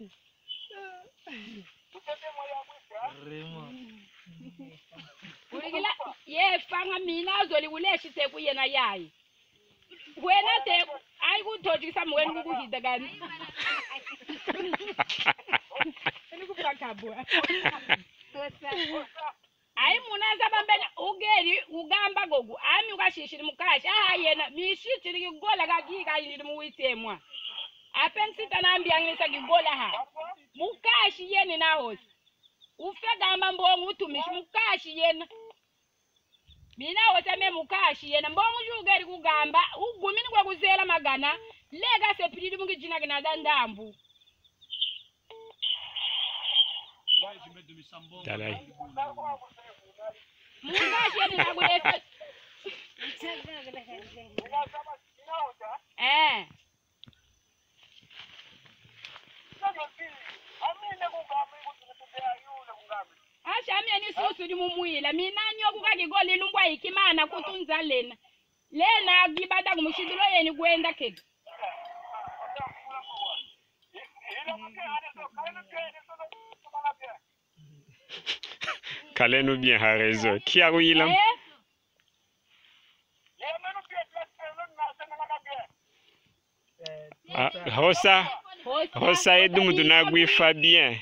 Uligila ye fanga mina azoli uleshi teku yena yayi. Wena te ai kutoji samweni kukuhida gani. Eni kupakabwa. Ai munaza bambena ugeri ugamba gogu ami ukashishiri mukashi yena mishitiri kigola kagiga yiri muwitemwa apensita nambia ngisa kigola ha mukashi yene na hosi ufega mbongo utumishi mukashi yena mina wotame mukashi yena mbongo ugeri kugamba ugumini kwa kuzela magana lega sepiriri mungijina kina dandambu Talai. Mukashi yene na kulesa Asha mimi ni susu di mumuila mina nyoku kakigoli lumbwa ikimana kutunza lena lena gibada kumushidulo yeni kwenda kege Kalenu bien a raison. Qui a eu là? Rosa est donc de n'agui Fabien.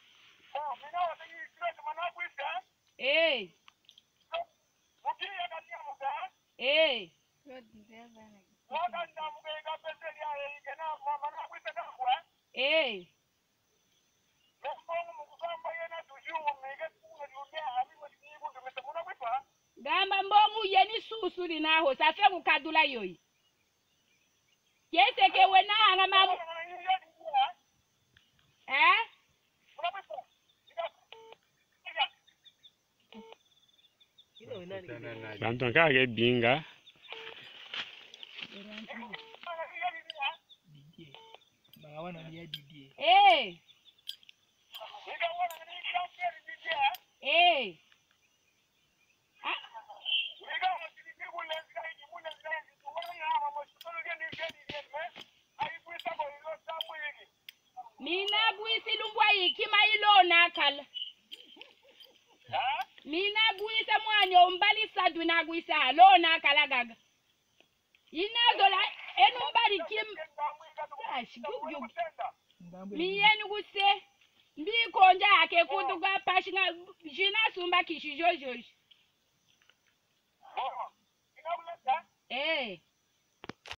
Gamba mbongu yeni susu linaho safe kukadula yoyi. Yese ke wena anga mamu. Tanto kage binga. Mina guisi lumbwa ikima ilona kala. Mina guisa mwanyo mbali sadu na guisa halona kala gaga. Inazola enumbali kim. Miyeni guse. Mbi konja hake kutuka pashina jina sumba kishi jojoji.